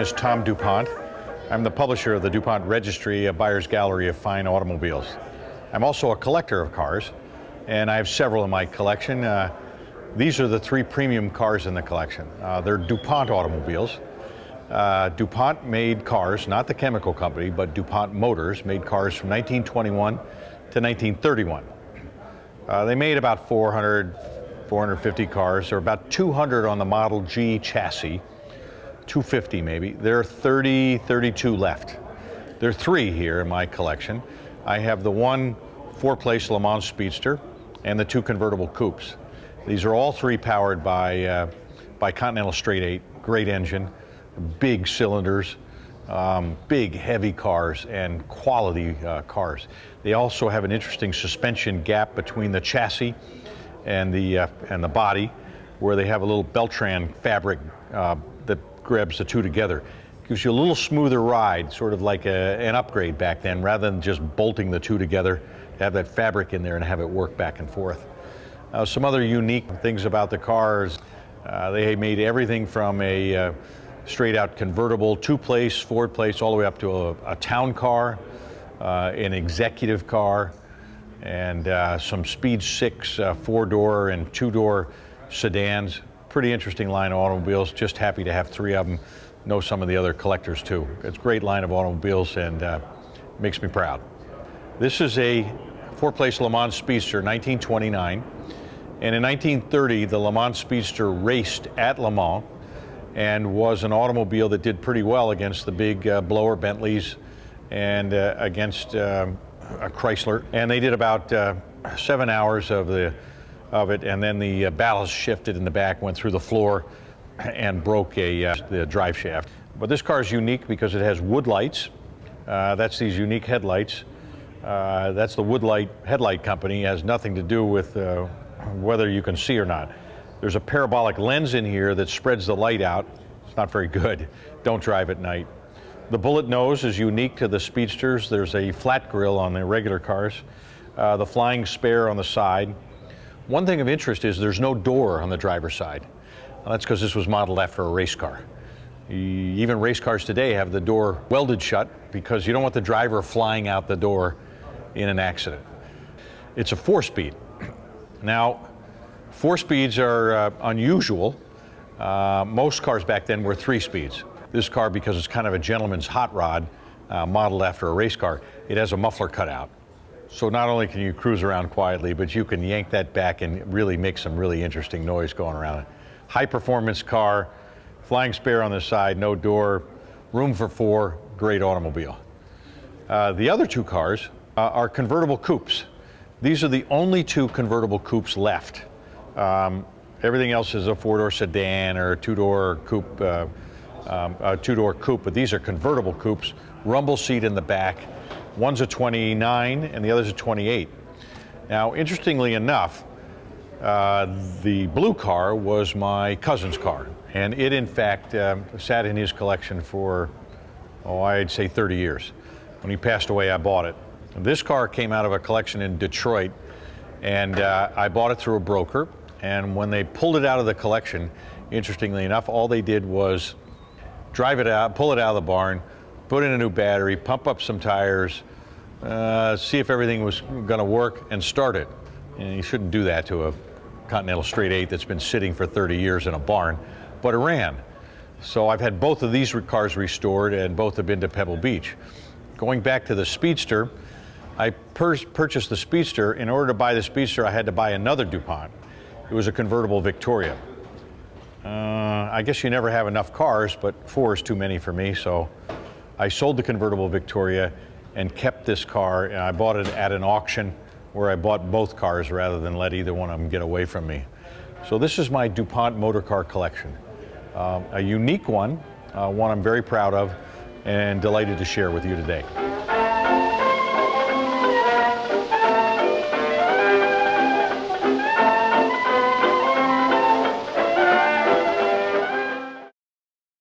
is Tom DuPont. I'm the publisher of the DuPont Registry, a buyer's gallery of fine automobiles. I'm also a collector of cars, and I have several in my collection. These are the three premium cars in the collection. They're DuPont automobiles. DuPont made cars, not the chemical company, but DuPont Motors made cars from 1921 to 1931. They made about 450 cars. There are about 200 on the Model G chassis, 250 maybe. There are 32 left. There are three here in my collection. I have the one four-place Le Mans Speedster and the two convertible coupes. These are all three powered by Continental Straight 8, great engine, big cylinders, big heavy cars and quality cars. They also have an interesting suspension gap between the chassis and the body, where they have a little Beltran fabric that grabs the two together. Gives you a little smoother ride, sort of like an upgrade back then, rather than just bolting the two together, to have that fabric in there and have it work back and forth. Some other unique things about the cars, they made everything from a straight out convertible, two-place, four-place, all the way up to a town car, an executive car, and some Speed 6 four-door and two-door sedans. Pretty interesting line of automobiles. Just happy to have three of them. Know some of the other collectors too. It's a great line of automobiles and makes me proud. This is a four-place Le Mans Speedster, 1929. And in 1930, the Le Mans Speedster raced at Le Mans and was an automobile that did pretty well against the big blower Bentleys and against a Chrysler. And they did about 7 hours of it, and then the ballast shifted in the back, went through the floor, and broke the drive shaft. But this car is unique because it has wood lights. That's these unique headlights. That's the Woodlight Headlight Company. It has nothing to do with whether you can see or not. There's a parabolic lens in here that spreads the light out. It's not very good. Don't drive at night. The bullet nose is unique to the Speedsters. There's a flat grille on the regular cars. The flying spare on the side. One thing of interest is there's no door on the driver's side. Well, that's because this was modeled after a race car. Even race cars today have the door welded shut because you don't want the driver flying out the door in an accident. It's a four-speed. Now, four speeds are unusual. Most cars back then were three speeds. This car, because it's kind of a gentleman's hot rod, modeled after a race car, it has a muffler cutout. So not only can you cruise around quietly, but you can yank that back and really make some really interesting noise going around it. High performance car, flying spare on the side, no door, room for four, great automobile. The other two cars are convertible coupes. These are the only two convertible coupes left. Everything else is a four-door sedan or a two-door coupe, but these are convertible coupes, rumble seat in the back. One's a 29 and the other's a 28. Now, interestingly enough, the blue car was my cousin's car, and it in fact sat in his collection for, I'd say 30 years. When he passed away, I bought it. This car came out of a collection in Detroit, and I bought it through a broker, and when they pulled it out of the collection, interestingly enough, all they did was drive it out, pull it out of the barn, put in a new battery, pump up some tires, see if everything was going to work, and start it. And you shouldn't do that to a Continental Straight 8 that's been sitting for 30 years in a barn, but it ran. So I've had both of these cars restored, and both have been to Pebble Beach. Going back to the Speedster, I purchased the Speedster. In order to buy the Speedster, I had to buy another DuPont. It was a convertible Victoria. I guess you never have enough cars, but four is too many for me, so I sold the convertible Victoria and kept this car, and I bought it at an auction where I bought both cars rather than let either one of them get away from me. So this is my DuPont motor car collection. A unique one, one I'm very proud of and delighted to share with you today.